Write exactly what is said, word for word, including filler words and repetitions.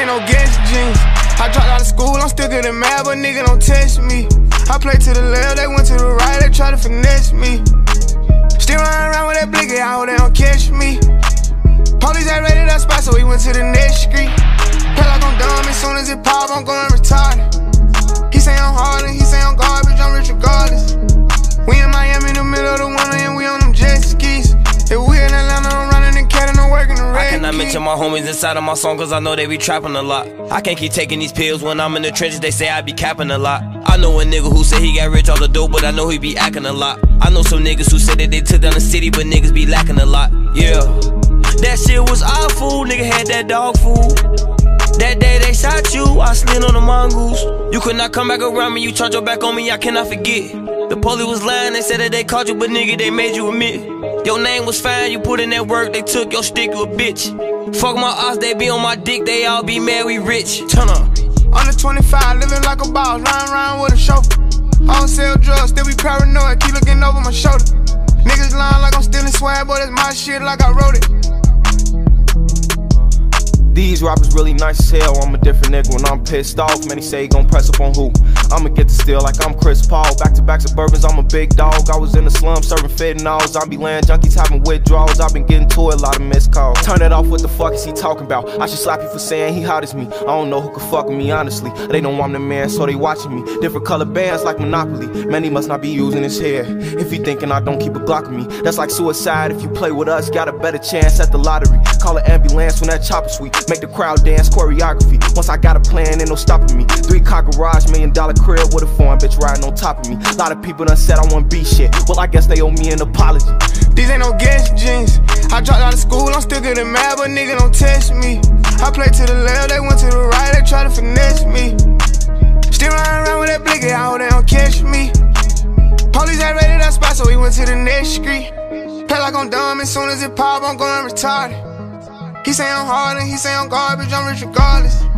ain't no guess jeans. I dropped out of school, I'm still good at math, but nigga don't test me. I play to the left, they went to the right, they try to finesse me. Still running around with that blicky, I hope they don't catch me. Police had raided that spot, so we went to the next street. Play like I'm dumb, as soon as it pop, I'm going retarded. He say I'm hard and he say I'm garbage, I'm rich regardless. We in Miami in the middle of the winter and we on them jet skis. If we in Atlanta, I'm running and catting, I'm working the red. I cannot mention my homies inside of my song cause I know they be trapping a lot. I can't keep taking these pills when I'm in the trenches, they say I be capping a lot. I know a nigga who said he got rich off the dope, but I know he be acting a lot. I know some niggas who said that they took down the city, but niggas be lacking a lot. Yeah, that shit was awful, nigga had that dog food. That day they shot you, I slid on the mongoose. You could not come back around me, you turned your back on me, I cannot forget. The police was lying, they said that they caught you, but nigga, they made you admit. Your name was fine, you put in that work, they took your stick, you a bitch. Fuck my ops, they be on my dick, they all be mad, we rich. Turn up. Under twenty-five, living like a boss, riding around with a chauffeur. I don't sell drugs, still be paranoid, keep looking over my shoulder. Niggas lying like I'm stealing swag, but it's my shit like I wrote it. These rappers really nice as hell, I'm a different nigga when I'm pissed off. Many say he gon' press up on who? I'ma get the steal like I'm Chris Paul. Back to back Suburbans, I'm a big dog. I was in the slum serving fentanyl. Zombie land junkies having withdrawals. I've been getting to a lot of missed calls. Turn it off, what the fuck is he talking about? I should slap you for saying he hot as me. I don't know who could fuck with me honestly. They know I'm the man, so they watching me. Different color bands like Monopoly. Man, he must not be using his hair. If you thinking I don't keep a Glock with me, that's like suicide. If you play with us, got a better chance at the lottery. Call an ambulance when that chopper sweet. Make the crowd dance, choreography. Once I got a plan, ain't no stopping me. Three car garage, million dollar crib with a foreign bitch riding on top of me. A lot of people done said I want be shit. Well, I guess they owe me an apology. These ain't no guess jeans. I dropped out of school, I'm still good at math, but nigga don't test me. I play to the left, they went to the right, they try to finesse me. Still running around with that blicky, I hope they don't catch me. Police had raided that spot, so we went to the next street. Play like I'm dumb, as soon as it pop, I'm going retarded. He say I'm hard and he say I'm garbage, I'm rich regardless.